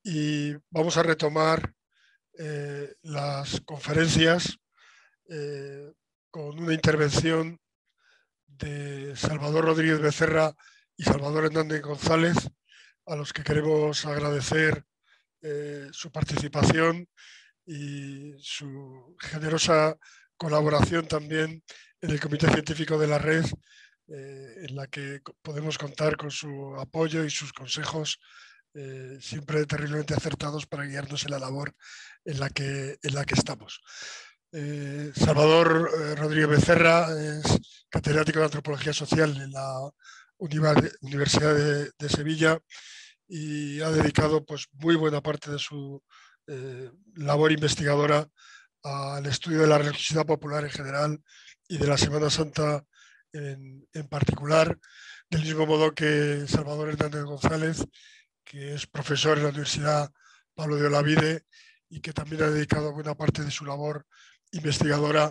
y vamos a retomar las conferencias con una intervención de Salvador Rodríguez Becerra y Salvador Hernández González, a los que queremos agradecer su participación y su generosa colaboración también en el Comité Científico de la Red, en la que podemos contar con su apoyo y sus consejos siempre terriblemente acertados para guiarnos en la labor en la que estamos. Salvador Rodríguez Becerra es catedrático de Antropología Social en la Universidad de Sevilla y ha dedicado pues, muy buena parte de su labor investigadora al estudio de la religiosidad popular en general y de la Semana Santa en particular, del mismo modo que Salvador Hernández González, que es profesor en la Universidad Pablo de Olavide y que también ha dedicado buena parte de su labor investigadora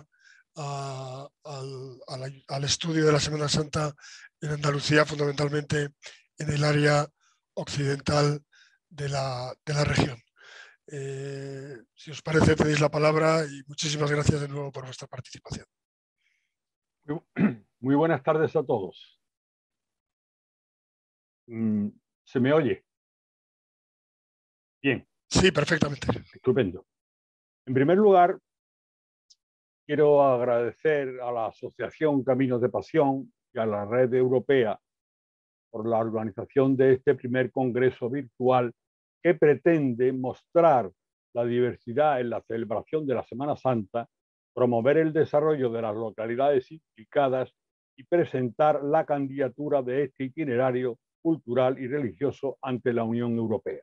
al estudio de la Semana Santa en Andalucía, fundamentalmente en el área occidental de la región. Si os parece, tenéis la palabra y muchísimas gracias de nuevo por vuestra participación. Muy buenas tardes a todos. ¿Se me oye? Bien. Sí, perfectamente. Estupendo. En primer lugar, quiero agradecer a la Asociación Caminos de Pasión y a la Red Europea por la organización de este primer congreso virtual que pretende mostrar la diversidad en la celebración de la Semana Santa, promover el desarrollo de las localidades implicadas y presentar la candidatura de este itinerario cultural y religioso ante la Unión Europea.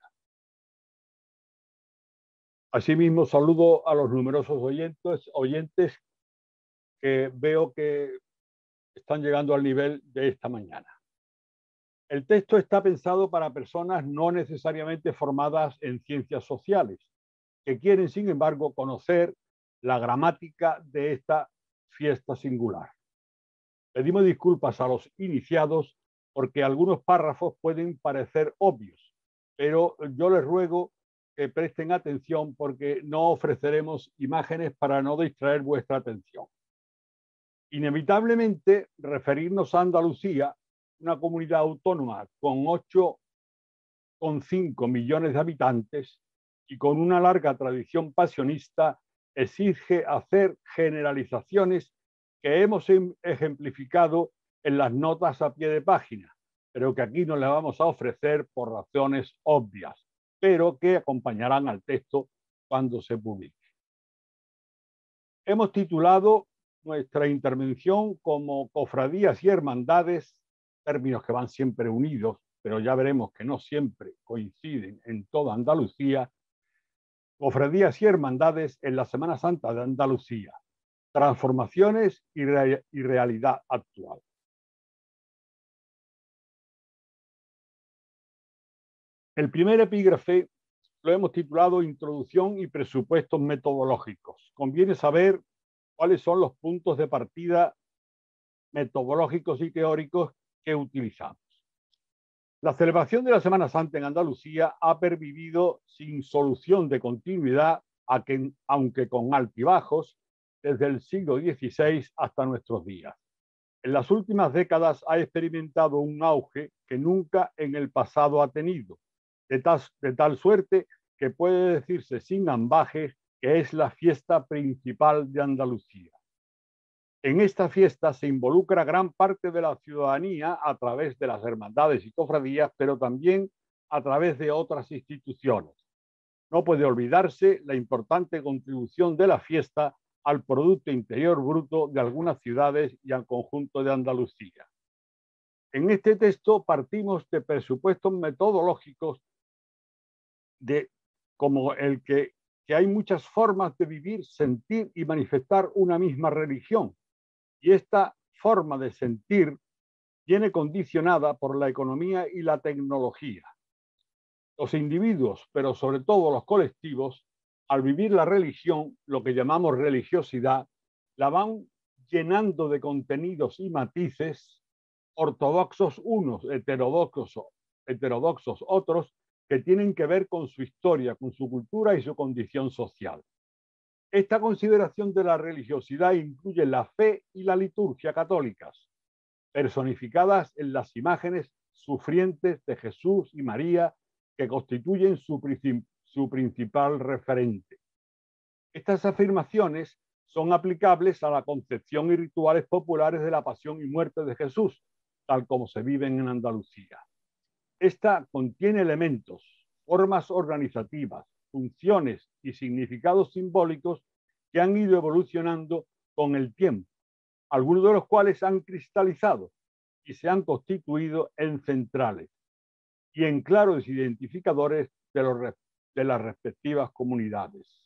Asimismo, saludo a los numerosos oyentes que veo que están llegando al nivel de esta mañana. El texto está pensado para personas no necesariamente formadas en ciencias sociales, que quieren, sin embargo, conocer la gramática de esta fiesta singular. Pedimos disculpas a los iniciados porque algunos párrafos pueden parecer obvios, pero yo les ruego que presten atención porque no ofreceremos imágenes para no distraer vuestra atención. Inevitablemente, referirnos a Andalucía, una comunidad autónoma con 8,5 millones de habitantes y con una larga tradición pasionista, exige hacer generalizaciones que hemos ejemplificado en las notas a pie de página, pero que aquí no les vamos a ofrecer por razones obvias, pero que acompañarán al texto cuando se publique. Hemos titulado nuestra intervención como cofradías y hermandades, términos que van siempre unidos, pero ya veremos que no siempre coinciden en toda Andalucía, cofradías y hermandades en la Semana Santa de Andalucía, transformaciones y realidad actual. El primer epígrafe lo hemos titulado Introducción y presupuestos metodológicos. Conviene saber cuáles son los puntos de partida metodológicos y teóricos que utilizamos. La celebración de la Semana Santa en Andalucía ha pervivido sin solución de continuidad, aunque con altibajos, desde el siglo XVI hasta nuestros días. En las últimas décadas ha experimentado un auge que nunca en el pasado ha tenido, de tal suerte que puede decirse sin ambajes que es la fiesta principal de Andalucía. En esta fiesta se involucra gran parte de la ciudadanía a través de las hermandades y cofradías, pero también a través de otras instituciones. No puede olvidarse la importante contribución de la fiesta al Producto Interior Bruto de algunas ciudades y al conjunto de Andalucía. En este texto partimos de presupuestos metodológicos como el que hay muchas formas de vivir, sentir y manifestar una misma religión. Y esta forma de sentir viene condicionada por la economía y la tecnología. Los individuos, pero sobre todo los colectivos, al vivir la religión, lo que llamamos religiosidad, la van llenando de contenidos y matices, ortodoxos unos, heterodoxos otros, que tienen que ver con su historia, con su cultura y su condición social. Esta consideración de la religiosidad incluye la fe y la liturgia católicas, personificadas en las imágenes sufrientes de Jesús y María, que constituyen su principal referente. Estas afirmaciones son aplicables a la concepción y rituales populares de la pasión y muerte de Jesús, tal como se viven en Andalucía. Esta contiene elementos, formas organizativas, funciones y significados simbólicos que han ido evolucionando con el tiempo, algunos de los cuales han cristalizado y se han constituido en centrales y en claros identificadores de las respectivas comunidades.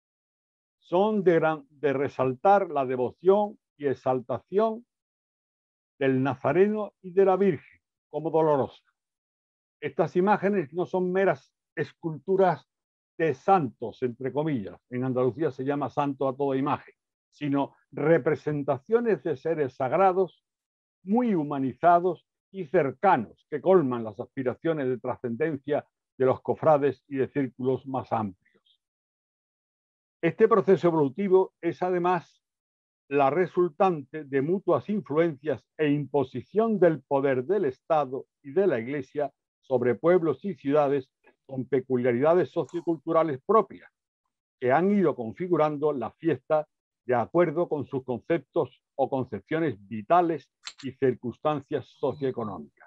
Son de resaltar la devoción y exaltación del Nazareno y de la Virgen como dolorosa. Estas imágenes no son meras esculturas de santos, entre comillas, en Andalucía se llama santo a toda imagen, sino representaciones de seres sagrados muy humanizados y cercanos que colman las aspiraciones de trascendencia de los cofrades y de círculos más amplios. Este proceso evolutivo es además la resultante de mutuas influencias e imposición del poder del Estado y de la Iglesia sobre pueblos y ciudades con peculiaridades socioculturales propias, que han ido configurando la fiesta de acuerdo con sus conceptos o concepciones vitales y circunstancias socioeconómicas.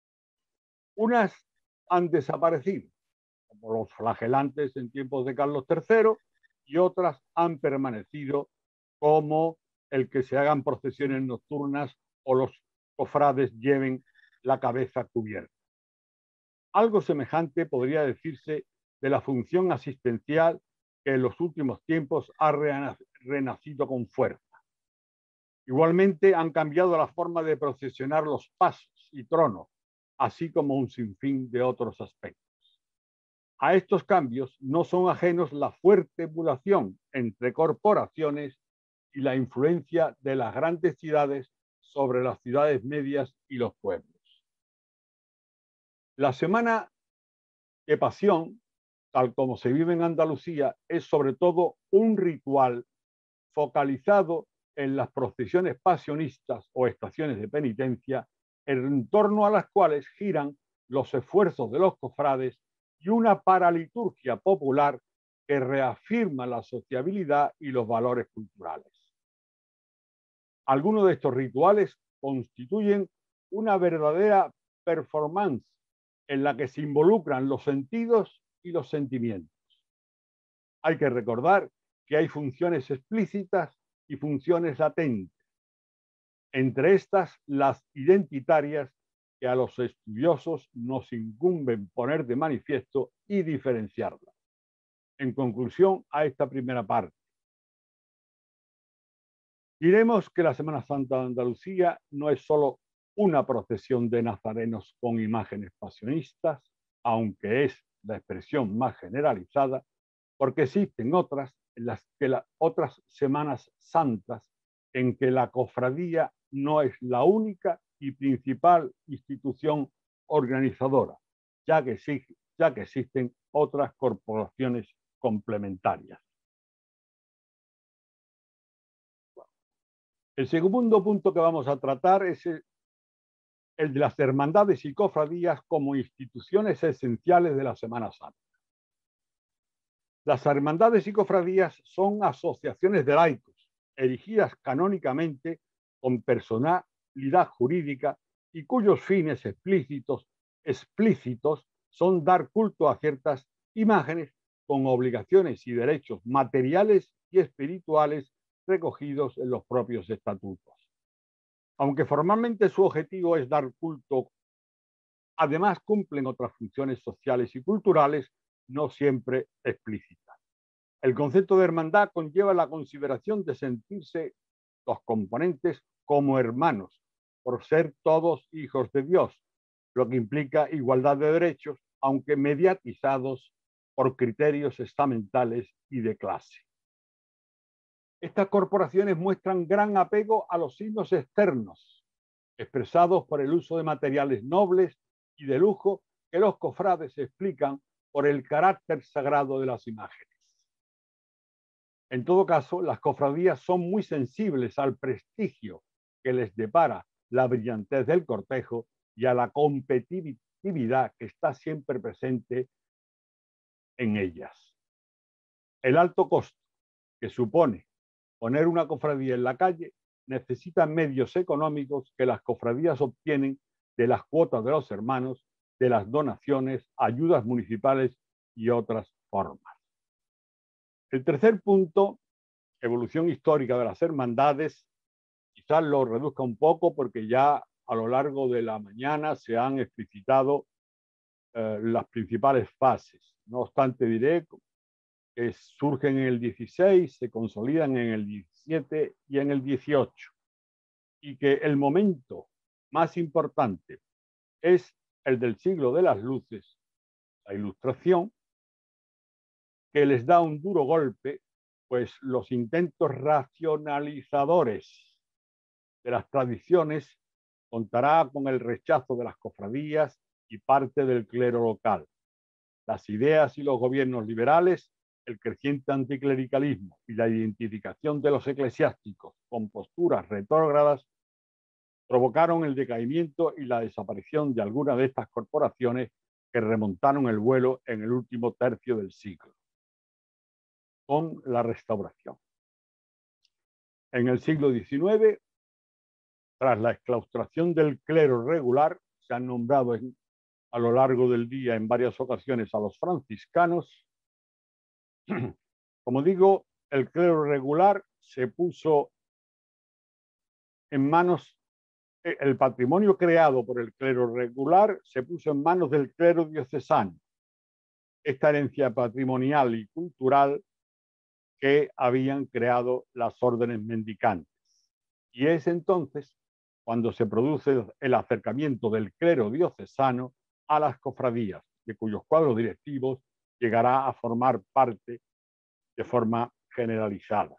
Unas han desaparecido, como los flagelantes en tiempos de Carlos III, y otras han permanecido, como el que se hagan procesiones nocturnas o los cofrades lleven la cabeza cubierta. Algo semejante podría decirse de la función asistencial que en los últimos tiempos ha renacido con fuerza. Igualmente han cambiado la forma de procesionar los pasos y tronos, así como un sinfín de otros aspectos. A estos cambios no son ajenos la fuerte emulación entre corporaciones y la influencia de las grandes ciudades sobre las ciudades medias y los pueblos. La Semana de Pasión, tal como se vive en Andalucía, es sobre todo un ritual focalizado en las procesiones pasionistas o estaciones de penitencia, en torno a las cuales giran los esfuerzos de los cofrades y una paraliturgia popular que reafirma la sociabilidad y los valores culturales. Algunos de estos rituales constituyen una verdadera performance en la que se involucran los sentidos y los sentimientos. Hay que recordar que hay funciones explícitas y funciones latentes. Entre estas, las identitarias, que a los estudiosos nos incumben poner de manifiesto y diferenciarlas. En conclusión a esta primera parte, diremos que la Semana Santa de Andalucía no es solo una procesión de nazarenos con imágenes pasionistas, aunque es la expresión más generalizada, porque existen otras, otras Semanas Santas en que la cofradía no es la única y principal institución organizadora, ya que existen otras corporaciones complementarias. El segundo punto que vamos a tratar es el de las hermandades y cofradías como instituciones esenciales de la Semana Santa. Las hermandades y cofradías son asociaciones de laicos, erigidas canónicamente con personalidad jurídica y cuyos fines explícitos son dar culto a ciertas imágenes con obligaciones y derechos materiales y espirituales recogidos en los propios estatutos. Aunque formalmente su objetivo es dar culto, además cumplen otras funciones sociales y culturales, no siempre explícitas. El concepto de hermandad conlleva la consideración de sentirse los componentes como hermanos, por ser todos hijos de Dios, lo que implica igualdad de derechos, aunque mediatizados por criterios estamentales y de clase. Estas corporaciones muestran gran apego a los signos externos, expresados por el uso de materiales nobles y de lujo que los cofrades se explican por el carácter sagrado de las imágenes. En todo caso, las cofradías son muy sensibles al prestigio que les depara la brillantez del cortejo y a la competitividad que está siempre presente en ellas. El alto costo que supone poner una cofradía en la calle necesita medios económicos que las cofradías obtienen de las cuotas de los hermanos, de las donaciones, ayudas municipales y otras formas. El tercer punto, evolución histórica de las hermandades, quizás lo reduzca un poco porque ya a lo largo de la mañana se han explicitado las principales fases. No obstante, diré que surgen en el 16, se consolidan en el 17 y en el 18, y que el momento más importante es el del siglo de las luces, la Ilustración, que les da un duro golpe, pues los intentos racionalizadores de las tradiciones contará con el rechazo de las cofradías y parte del clero local. Las ideas y los gobiernos liberales, el creciente anticlericalismo y la identificación de los eclesiásticos con posturas retrógradas provocaron el decaimiento y la desaparición de algunas de estas corporaciones que remontaron el vuelo en el último tercio del siglo, con la Restauración. En el siglo XIX, tras la exclaustración del clero regular, se han nombrado a lo largo del día en varias ocasiones a los franciscanos. Como digo, el clero regular se puso en manos, el patrimonio creado por el clero regular se puso en manos del clero diocesano. Esta herencia patrimonial y cultural que habían creado las órdenes mendicantes. Y es entonces cuando se produce el acercamiento del clero diocesano a las cofradías, de cuyos cuadros directivos llegará a formar parte de forma generalizada.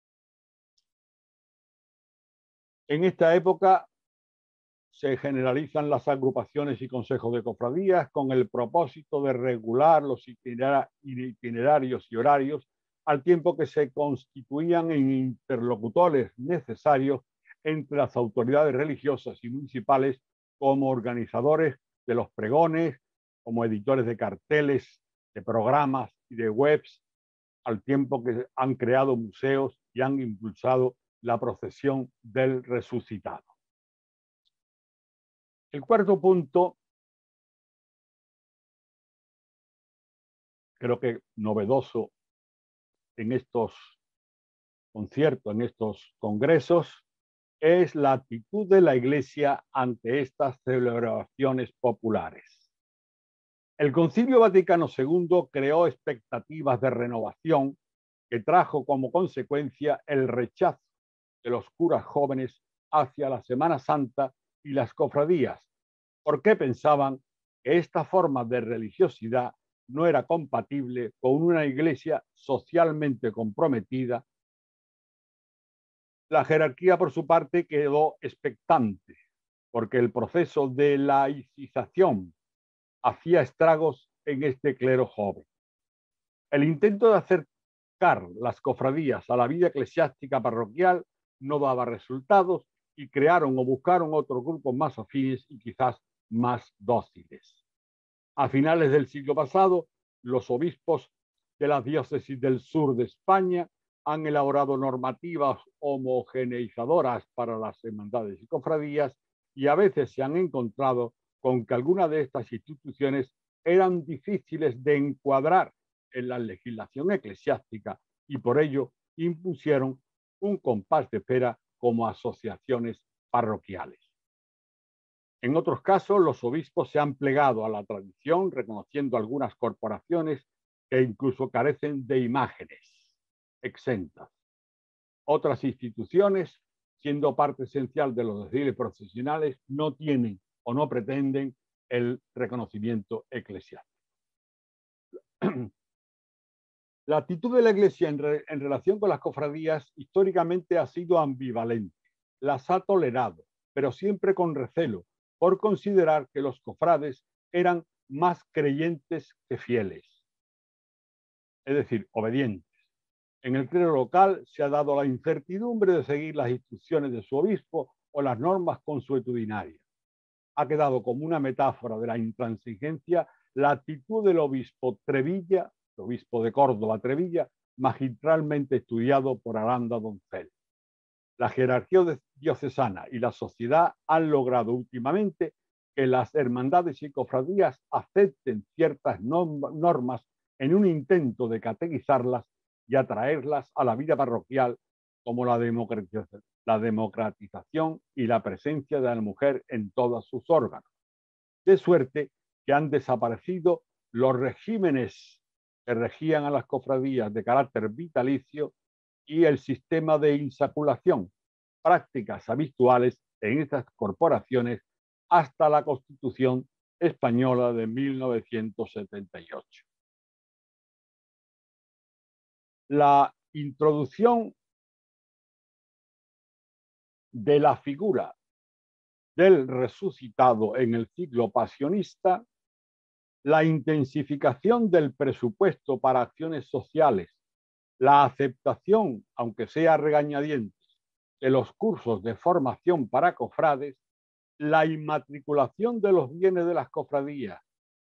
En esta época se generalizan las agrupaciones y consejos de cofradías con el propósito de regular los itinerarios y horarios, al tiempo que se constituían en interlocutores necesarios entre las autoridades religiosas y municipales como organizadores de los pregones, como editores de carteles, de programas y de webs, al tiempo que han creado museos y han impulsado la procesión del resucitado. El cuarto punto, creo que novedoso en estos conciertos, en estos congresos, es la actitud de la Iglesia ante estas celebraciones populares. El Concilio Vaticano II creó expectativas de renovación que trajo como consecuencia el rechazo de los curas jóvenes hacia la Semana Santa y las cofradías, porque pensaban que esta forma de religiosidad no era compatible con una iglesia socialmente comprometida. La jerarquía, por su parte, quedó expectante, porque el proceso de laicización hacía estragos en este clero joven. El intento de acercar las cofradías a la vida eclesiástica parroquial no daba resultados y crearon o buscaron otros grupos más afines y quizás más dóciles. A finales del siglo pasado, los obispos de las diócesis del sur de España han elaborado normativas homogeneizadoras para las hermandades y cofradías, y a veces se han encontrado con que algunas de estas instituciones eran difíciles de encuadrar en la legislación eclesiástica y por ello impusieron un compás de espera como asociaciones parroquiales. En otros casos, los obispos se han plegado a la tradición, reconociendo algunas corporaciones que incluso carecen de imágenes exentas. Otras instituciones, siendo parte esencial de los desfiles procesionales, no tienen o no pretenden el reconocimiento eclesiástico. La actitud de la Iglesia en relación con las cofradías históricamente ha sido ambivalente. Las ha tolerado, pero siempre con recelo, por considerar que los cofrades eran más creyentes que fieles, es decir, obedientes. En el clero local se ha dado la incertidumbre de seguir las instrucciones de su obispo o las normas consuetudinarias. Ha quedado como una metáfora de la intransigencia la actitud del obispo Trevilla, el obispo de Córdoba Trevilla, magistralmente estudiado por Aranda Doncel. La jerarquía diocesana y la sociedad han logrado últimamente que las hermandades y cofradías acepten ciertas normas en un intento de catequizarlas y atraerlas a la vida parroquial, como la democratización y la presencia de la mujer en todos sus órganos. De suerte que han desaparecido los regímenes que regían a las cofradías de carácter vitalicio y el sistema de insaculación, prácticas habituales en estas corporaciones hasta la Constitución española de 1978. La introducción de la figura del resucitado en el ciclo pasionista, la intensificación del presupuesto para acciones sociales, la aceptación, aunque sea a regañadientes, de los cursos de formación para cofrades, la inmatriculación de los bienes de las cofradías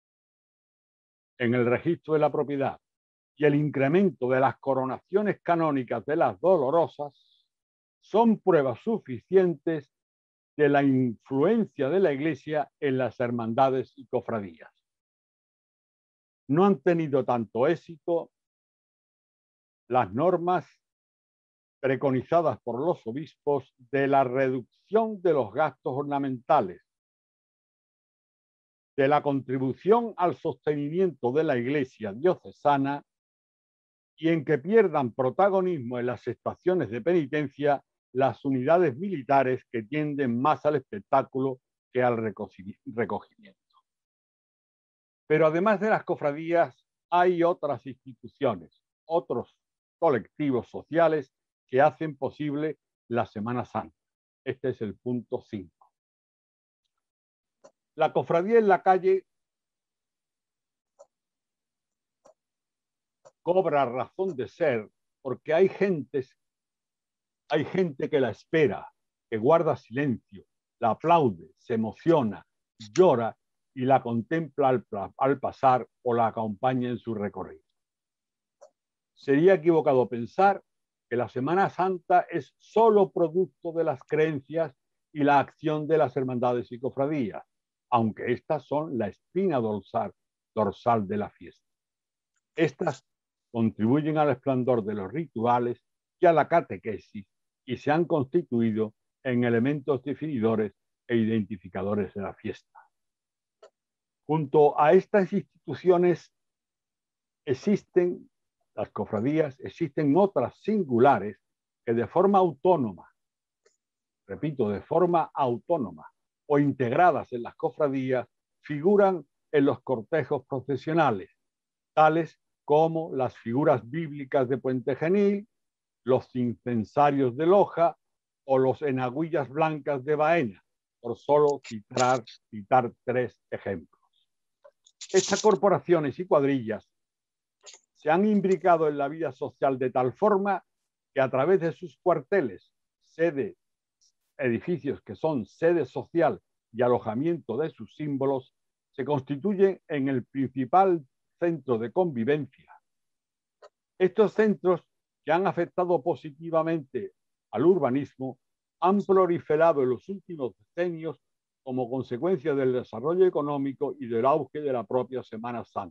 en el registro de la propiedad y el incremento de las coronaciones canónicas de las dolorosas son pruebas suficientes de la influencia de la Iglesia en las hermandades y cofradías. No han tenido tanto éxito las normas preconizadas por los obispos de la reducción de los gastos ornamentales, de la contribución al sostenimiento de la Iglesia diocesana y en que pierdan protagonismo en las estaciones de penitencia las unidades militares que tienden más al espectáculo que al recogimiento. Pero además de las cofradías, hay otras instituciones, otros colectivos sociales que hacen posible la Semana Santa. Este es el punto 5. La cofradía en la calle cobra razón de ser porque hay gente que la espera, que guarda silencio, la aplaude, se emociona, llora y la contempla al pasar o la acompaña en su recorrido. Sería equivocado pensar que la Semana Santa es solo producto de las creencias y la acción de las hermandades y cofradías, aunque estas son la espina dorsal de la fiesta. Estas contribuyen al esplendor de los rituales y a la catequesis y se han constituido en elementos definidores e identificadores de la fiesta. Junto a estas instituciones existen las cofradías, existen otras singulares que de forma autónoma, repito, de forma autónoma o integradas en las cofradías, figuran en los cortejos procesionales, tales como las figuras bíblicas de Puente Genil, los incensarios de Loja o los enagüillas blancas de Baena, por solo citar 3 ejemplos. Estas corporaciones y cuadrillas se han imbricado en la vida social de tal forma que a través de sus cuarteles, edificios que son sede social y alojamiento de sus símbolos, se constituyen en el principal centro de convivencia. Estos centros, que han afectado positivamente al urbanismo, han proliferado en los últimos decenios como consecuencia del desarrollo económico y del auge de la propia Semana Santa.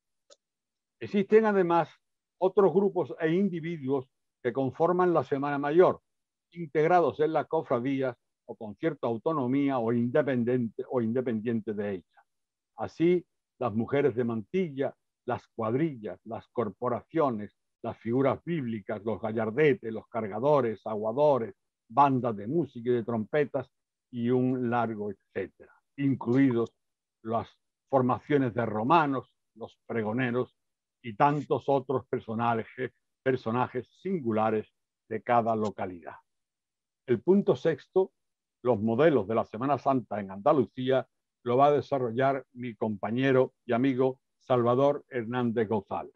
Existen además otros grupos e individuos que conforman la Semana Mayor, integrados en las cofradías o con cierta autonomía o independiente de ella. Así, las mujeres de mantilla, las cuadrillas, las corporaciones, las figuras bíblicas, los gallardetes, los cargadores, aguadores, bandas de música y de trompetas y un largo etcétera, incluidos las formaciones de romanos, los pregoneros y tantos otros personajes singulares de cada localidad. El punto 6, los modelos de la Semana Santa en Andalucía, lo va a desarrollar mi compañero y amigo Salvador Hernández González.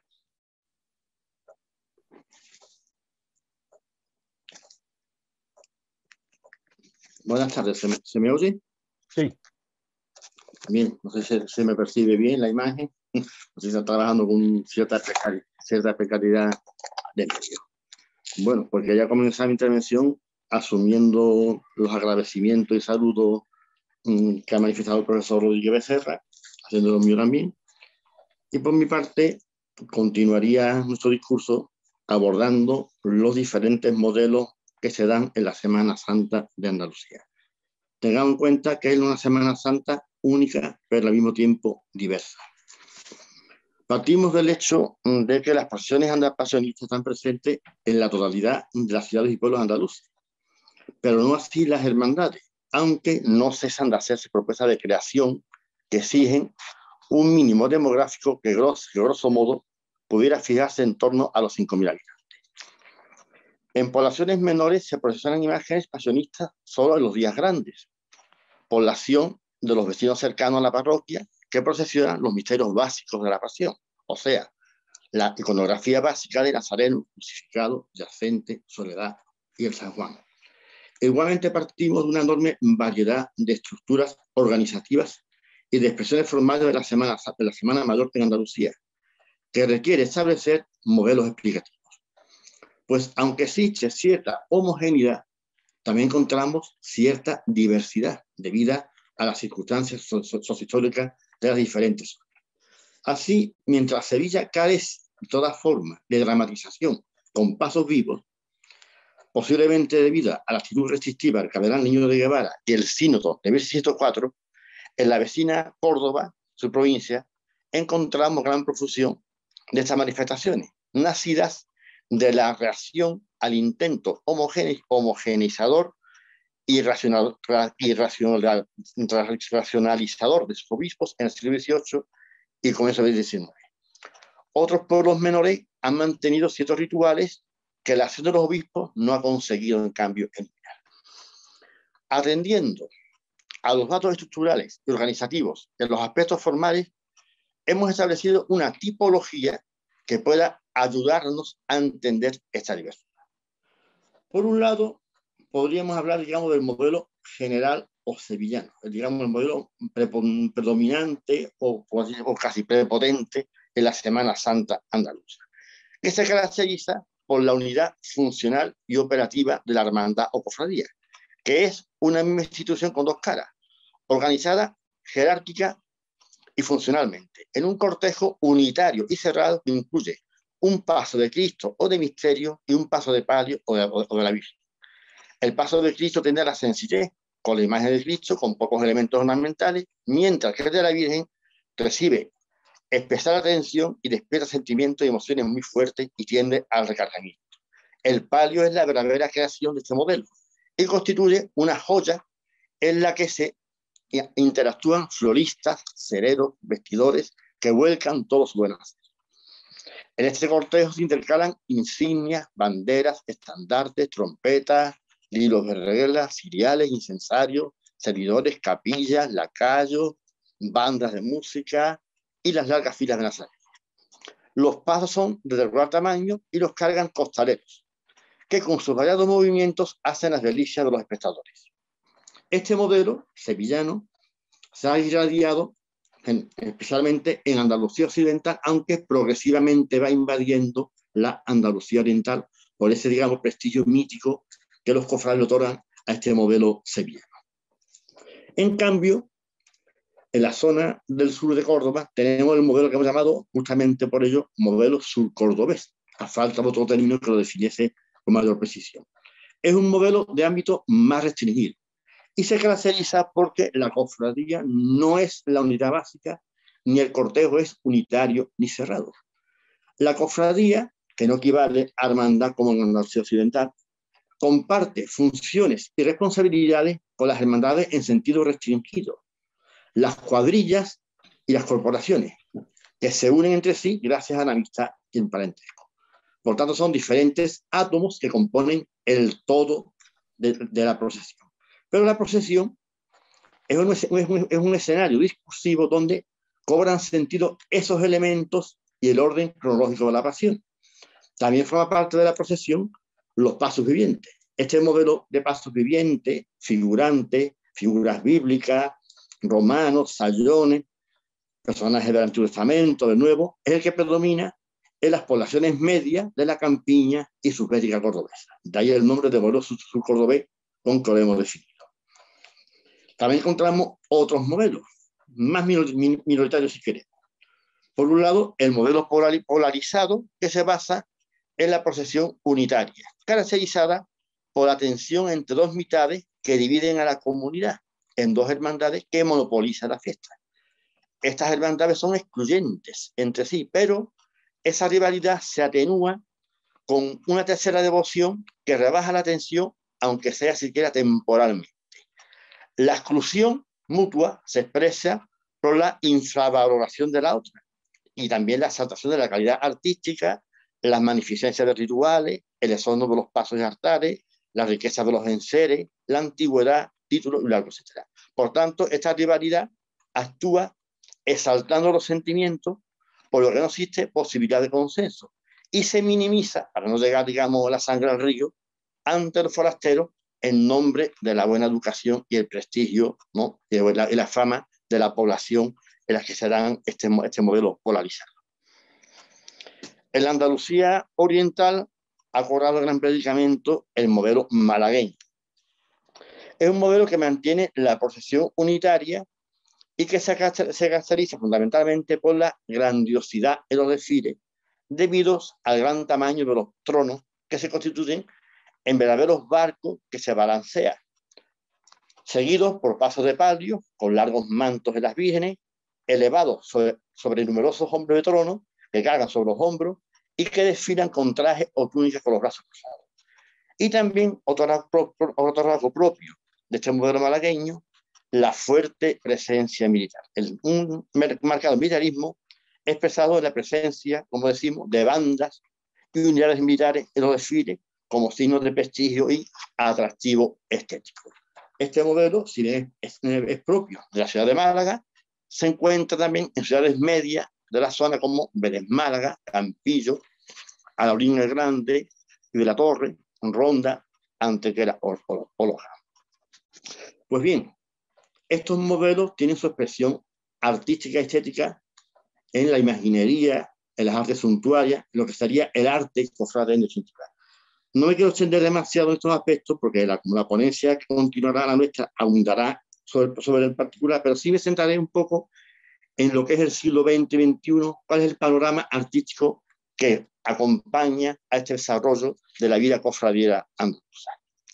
Buenas tardes, ¿se me oye? Sí. Bien, no sé si se me percibe bien la imagen, no sé si está trabajando con cierta precariedad de medio. Bueno, pues quería comenzar mi intervención asumiendo los agradecimientos y saludos que ha manifestado el profesor Rodríguez Becerra, haciendo lo mío también. Y por mi parte, continuaría nuestro discurso abordando los diferentes modelos que se dan en la Semana Santa de Andalucía. Tengamos en cuenta que es una Semana Santa única, pero al mismo tiempo diversa. Partimos del hecho de que las pasiones pasionistas están presentes en la totalidad de las ciudades y pueblos andaluces, pero no así las hermandades, aunque no cesan de hacerse propuestas de creación que exigen un mínimo demográfico que grosso modo pudiera fijarse en torno a los 5.000 habitantes. En poblaciones menores se procesionan imágenes pasionistas solo en los días grandes, población de los vecinos cercanos a la parroquia que procesionan los misterios básicos de la pasión, o sea, la iconografía básica de Nazareno, crucificado, yacente, soledad y el San Juan. Igualmente partimos de una enorme variedad de estructuras organizativas y de expresiones formales de la Semana Mayor en Andalucía, que requiere establecer modelos explicativos. Pues aunque existe cierta homogeneidad, también encontramos cierta diversidad debido a las circunstancias sociohistóricas de las diferentes zonas. Así, mientras Sevilla carece de toda forma de dramatización con pasos vivos, posiblemente debido a la actitud restrictiva del cardenal Niño de Guevara y el sínodo de 1604, en la vecina Córdoba, su provincia, encontramos gran profusión de estas manifestaciones, nacidas de la reacción al intento homogeneizador y racionalizador de sus obispos en el siglo XVIII y comienzo del XIX. Otros pueblos menores han mantenido ciertos rituales que la acción de los obispos no ha conseguido, en cambio, eliminar. Atendiendo a los datos estructurales y organizativos en los aspectos formales, hemos establecido una tipología que pueda ayudarnos a entender esta diversidad. Por un lado, podríamos hablar, digamos, del modelo general o sevillano, digamos, el modelo predominante o casi prepotente en la Semana Santa andaluza, que se caracteriza por la unidad funcional y operativa de la hermandad o cofradía, que es una misma institución con dos caras, organizada, jerárquica y funcionalmente, en un cortejo unitario y cerrado que incluye un paso de Cristo o de misterio y un paso de palio o de la Virgen. El paso de Cristo tendrá la sencillez con la imagen de Cristo, con pocos elementos ornamentales, mientras que el de la Virgen recibe especial atención y despierta sentimientos y emociones muy fuertes y tiende al recargamiento. El palio es la verdadera creación de este modelo y constituye una joya en la que se interactúan floristas, cereros, vestidores que vuelcan todos sus buenos. En este cortejo se intercalan insignias, banderas, estandartes, trompetas, lilos de regla, ciriales, incensarios, servidores, capillas, lacayos, bandas de música y las largas filas de Nazaret. Los pasos son de regular tamaño y los cargan costaleros, que con sus variados movimientos hacen las delicias de los espectadores. Este modelo sevillano se ha irradiado especialmente en Andalucía Occidental, aunque progresivamente va invadiendo la Andalucía Oriental por ese, digamos, prestigio mítico que los cofrades le otorgan a este modelo sevillano. En cambio, en la zona del sur de Córdoba tenemos el modelo que hemos llamado, justamente por ello, modelo surcordobés, a falta de otro término que lo definiese con mayor precisión. Es un modelo de ámbito más restringido y se caracteriza porque la cofradía no es la unidad básica, ni el cortejo es unitario ni cerrado. La cofradía, que no equivale a hermandad como en la Andalucía Occidental, comparte funciones y responsabilidades con las hermandades en sentido restringido, las cuadrillas y las corporaciones, que se unen entre sí gracias a la amistad y el parentesco. Por tanto, son diferentes átomos que componen el todo de la procesión. Pero la procesión Es un escenario discursivo donde cobran sentido esos elementos y el orden cronológico de la pasión. También forma parte de la procesión los pasos vivientes. Este modelo de pasos vivientes, figurantes, figuras bíblicas, romanos, sayones, personajes del Antiguo Testamento, del Nuevo, es el que predomina en las poblaciones medias de la campiña y subbética cordobesa. De ahí el nombre de modelo subcordobés con que lo hemos definido. También encontramos otros modelos, más minoritarios si queremos. Por un lado, el modelo polarizado, que se basa en la procesión unitaria, caracterizada por la tensión entre dos mitades que dividen a la comunidad en dos hermandades que monopolizan la fiesta. Estas hermandades son excluyentes entre sí, pero esa rivalidad se atenúa con una tercera devoción que rebaja la tensión, aunque sea siquiera temporalmente. La exclusión mutua se expresa por la infravaloración de la otra y también la exaltación de la calidad artística, las magnificencias de rituales, el esorno de los pasos y altares, la riqueza de los enseres, la antigüedad, títulos y largo, etc. Por tanto, esta rivalidad actúa exaltando los sentimientos, por lo que no existe posibilidad de consenso y se minimiza, para no llegar, digamos, la sangre al río, ante los forasteros en nombre de la buena educación y el prestigio, ¿no? y la fama de la población en la que se dan este modelo polarizado. En la Andalucía oriental ha cobrado gran predicamento el modelo malagueño. Es un modelo que mantiene la procesión unitaria y que se caracteriza fundamentalmente por la grandiosidad en los desfiles, debido al gran tamaño de los tronos que se constituyen en verdaderos barcos que se balancean, seguidos por pasos de palio con largos mantos de las vírgenes, elevados sobre numerosos hombros de trono que cargan sobre los hombros y que desfilan con trajes o túnicas con los brazos cruzados. Y también otro rasgo propio de este modelo malagueño, la fuerte presencia militar. Un marcado militarismo expresado en la presencia, como decimos, de bandas y unidades militares en los desfiles como signos de prestigio y atractivo estético. Este modelo, si bien es propio de la ciudad de Málaga, se encuentra también en ciudades medias de la zona como Vélez Málaga, Campillo, Alaurín el Grande, y de la Torre, Ronda, Antequera o Loja. Pues bien, estos modelos tienen su expresión artística y estética en la imaginería, en las artes suntuarias, lo que sería el arte cofrade en definitiva. No me quiero extender demasiado en estos aspectos porque la ponencia que continuará la nuestra abundará sobre el particular, pero sí me centraré un poco en lo que es el siglo XX y XXI, cuál es el panorama artístico que acompaña a este desarrollo de la vida cofradiera andaluza.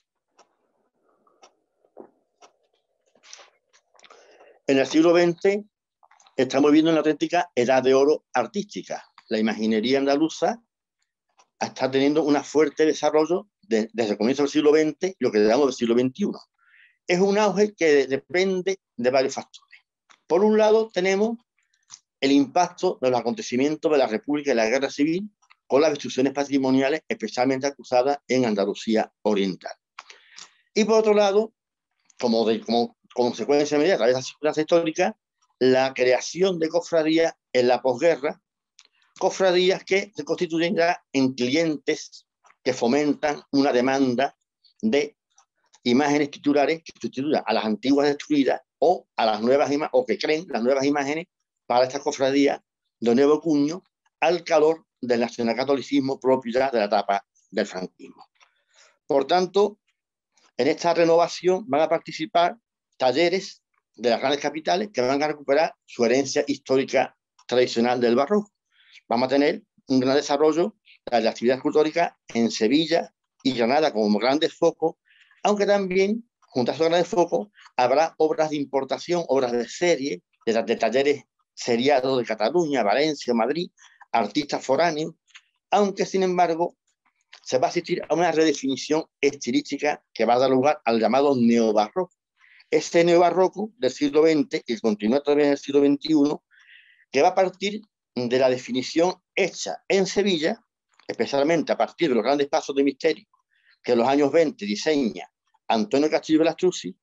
En el siglo XX estamos viviendo una auténtica edad de oro artística. La imaginería andaluza está teniendo un fuerte desarrollo desde el comienzo del siglo XX y lo que llamamos del siglo XXI. Es un auge que depende de varios factores. Por un lado, tenemos el impacto de los acontecimientos de la República y la Guerra Civil con las destrucciones patrimoniales especialmente acusadas en Andalucía Oriental. Y por otro lado, como consecuencia inmediata de esa circunstancia histórica, la creación de cofradías en la posguerra, cofradías que se constituyen ya en clientes que fomentan una demanda de imágenes titulares que sustituyan a las antiguas destruidas o a las nuevas o que creen las nuevas imágenes para estas cofradías de nuevo cuño al calor del nacionalcatolicismo propio ya de la etapa del franquismo. Por tanto, en esta renovación van a participar talleres de las grandes capitales que van a recuperar su herencia histórica tradicional del barroco. Vamos a tener un gran desarrollo de la actividad escultórica en Sevilla y Granada como grandes focos, aunque también, junto a esos grandes focos, habrá obras de importación, obras de serie, de talleres seriados de Cataluña, Valencia, Madrid, artistas foráneos, aunque, sin embargo, se va a asistir a una redefinición estilística que va a dar lugar al llamado neobarroco. Ese neobarroco del siglo XX, y continúa todavía en el siglo XXI, que va a partir de la definición hecha en Sevilla, especialmente a partir de los grandes pasos de misterio que en los años 20 diseña Antonio Castillo Belastuzzi,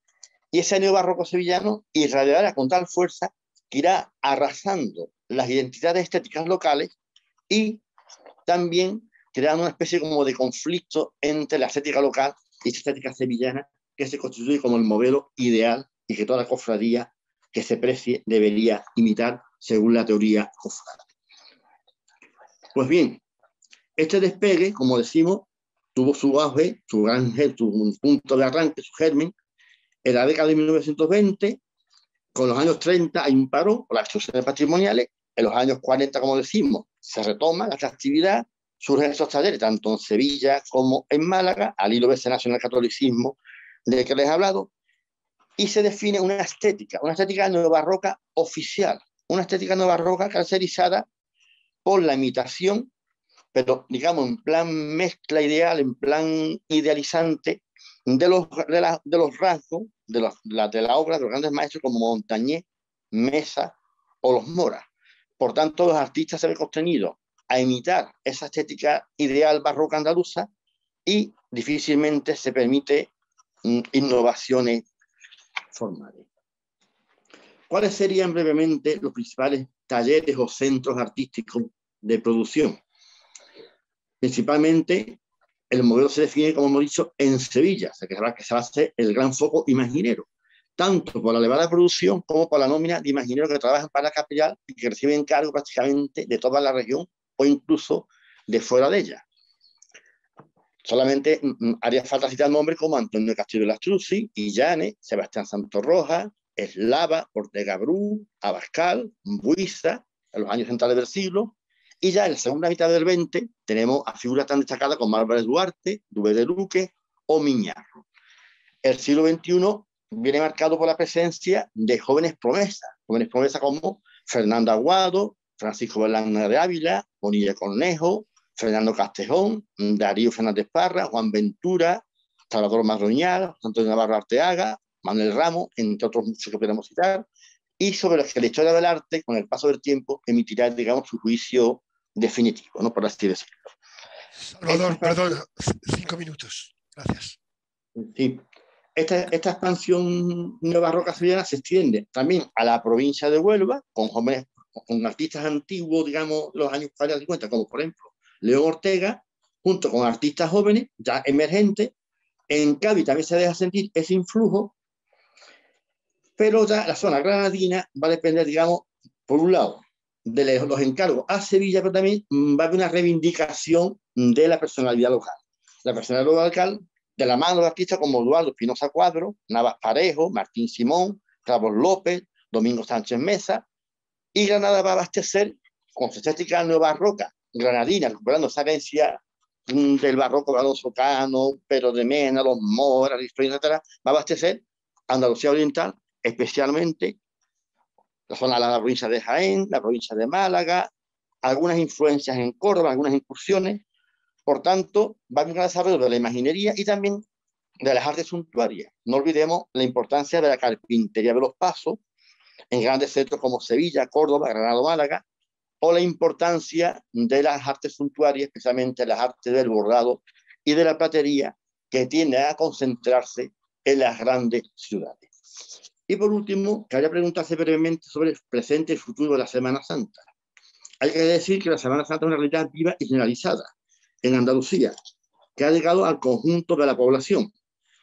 Y ese neobarroco sevillano irradiará con tal fuerza que irá arrasando las identidades estéticas locales y también creando una especie como de conflicto entre la estética local y esta estética sevillana, que se constituye como el modelo ideal y que toda cofradía que se precie debería imitar según la teoría cofrade. Pues bien, este despegue, como decimos, tuvo su auge, su punto de arranque, su germen, en la década de 1920. Con los años 30 hay un paro por las instituciones patrimoniales. En los años 40, como decimos, se retoma la actividad, surgen esos talleres, tanto en Sevilla como en Málaga, al hilo de ese nacional catolicismo del que les he hablado, y se define una estética neobarroca oficial, una estética neobarroca caracterizada por la imitación, pero digamos en plan mezcla ideal, en plan idealizante, de los rasgos de la obra de los grandes maestros como Montañés, Mesa o los Moras. Por tanto, los artistas se ven constreñidos a imitar esa estética ideal barroca andaluza y difícilmente se permite innovaciones formales. ¿Cuáles serían brevemente los principales talleres o centros artísticos de producción? Principalmente, el modelo se define, como hemos dicho, en Sevilla, o sea, que se va a hacer el gran foco imaginero, tanto por la elevada producción como por la nómina de imagineros que trabajan para la capital y que reciben encargo prácticamente de toda la región o incluso de fuera de ella. Solamente haría falta citar nombres como Antonio Castillo Lastruzzi, Illanes, Sebastián Santorroja, Eslava, Ortega Bru, Abascal, Buiza, en los años centrales del siglo. Y ya en la segunda mitad del 20 tenemos a figuras tan destacadas como Álvarez Duarte, Dubé de Luque o Miñarro. El siglo XXI viene marcado por la presencia de jóvenes promesas como Fernando Aguado, Francisco Berlanga de Ávila, Bonilla Cornejo, Fernando Castejón, Darío Fernández Parra, Juan Ventura, Salvador Marroñal, Antonio Navarro Arteaga, Manuel Ramos, entre otros muchos que podemos citar, y sobre los que la historia del arte, con el paso del tiempo, emitirá, digamos, su juicio definitivo, ¿no? Por así decirlo. Salvador, perdona, 5 minutos. Gracias. Sí. Esta expansión neobarroca sevillana se extiende también a la provincia de Huelva, con artistas antiguos, digamos, los años 40 y 50, como por ejemplo León Ortega, junto con artistas jóvenes, ya emergentes. En Cádiz también se deja sentir ese influjo, pero ya la zona granadina va a depender, digamos, por un lado, de los encargos a Sevilla, pero también va a haber una reivindicación de la personalidad local. La personalidad local, de la mano de artistas como Eduardo Espinosa Cuadro, Navas Parejo, Martín Simón, Carlos López, Domingo Sánchez Mesa, y Granada va a abastecer con su estética neobarroca granadina, recuperando esa herencia del barroco de Alonso Cano, Pedro de Mena, los Moras, etc., va a abastecer Andalucía Oriental, especialmente la provincia de Jaén, la provincia de Málaga, algunas influencias en Córdoba, algunas incursiones. Por tanto, va a haber un desarrollo de la imaginería y también de las artes suntuarias. No olvidemos la importancia de la carpintería de los pasos en grandes centros como Sevilla, Córdoba, Granada, Málaga, o la importancia de las artes suntuarias, especialmente las artes del bordado y de la platería, que tienden a concentrarse en las grandes ciudades. Y por último, quería preguntarse brevemente sobre el presente y el futuro de la Semana Santa. Hay que decir que la Semana Santa es una realidad viva y generalizada en Andalucía, que ha llegado al conjunto de la población.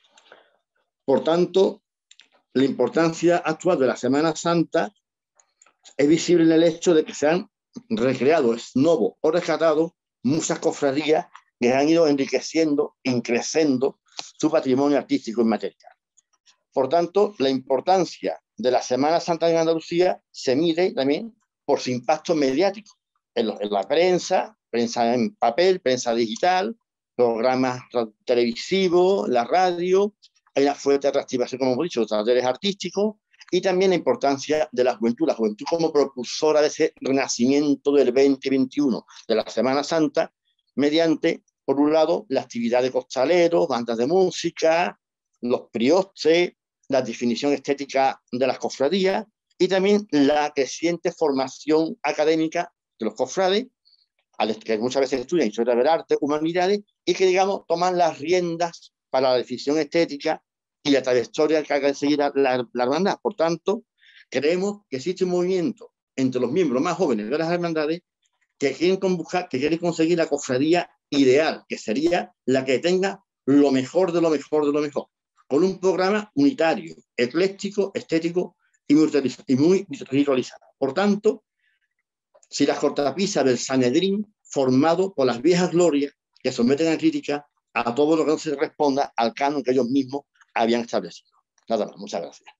Por tanto, la importancia actual de la Semana Santa es visible en el hecho de que se han recreado, es nuevo o rescatado, muchas cofradías que han ido enriqueciendo, creciendo su patrimonio artístico inmaterial. Por tanto, la importancia de la Semana Santa en Andalucía se mide también por su impacto mediático en la prensa en papel, prensa digital, programas televisivos, la radio. Hay una fuerte reactivación, como hemos dicho, de talleres artísticos y también la importancia de la juventud como propulsora de ese renacimiento del 2021 de la Semana Santa, mediante, por un lado, la actividad de costaleros, bandas de música, los priostes, la definición estética de las cofradías y también la creciente formación académica de los cofrades, que muchas veces estudian historia del arte, humanidades, y que, digamos, toman las riendas para la definición estética y la trayectoria que haga seguir la hermandad. Por tanto, creemos que existe un movimiento entre los miembros más jóvenes de las hermandades que quieren conseguir la cofradía ideal, que sería la que tenga lo mejor de lo mejor de lo mejor, con un programa unitario, ecléctico, estético y muy ritualizado. Por tanto, si las cortapisas del Sanedrín, formado por las viejas glorias que someten a crítica a todo lo que no se responda al canon que ellos mismos habían establecido. Nada más, muchas gracias.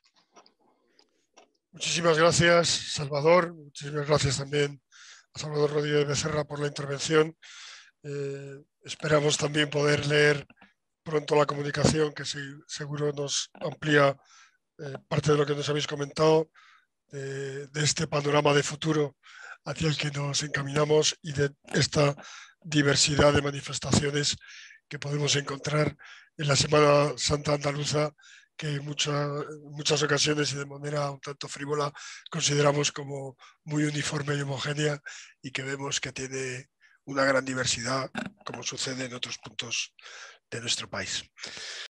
Muchísimas gracias, Salvador. Muchísimas gracias también a Salvador Rodríguez Becerra por la intervención. Esperamos también poder leer pronto la comunicación, que seguro nos amplía parte de lo que nos habéis comentado, de este panorama de futuro hacia el que nos encaminamos y de esta diversidad de manifestaciones que podemos encontrar en la Semana Santa Andaluza, que en muchas ocasiones y de manera un tanto frívola consideramos como muy uniforme y homogénea, y que vemos que tiene una gran diversidad, como sucede en otros puntos de nuestro país.